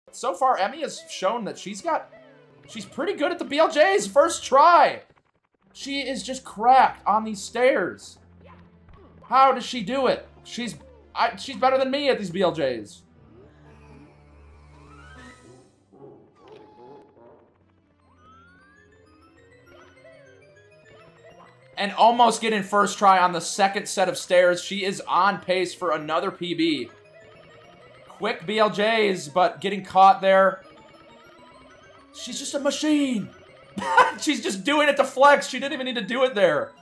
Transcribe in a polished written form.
so far, Emmy has shown that she's pretty good at the BLJs. First try. She is just cracked on these stairs. How does she do it? She's better than me at these BLJs. And almost getting first try on the second set of stairs. She is on pace for another PB. Quick BLJs, but getting caught there. She's just a machine. She's just doing it to flex. She didn't even need to do it there.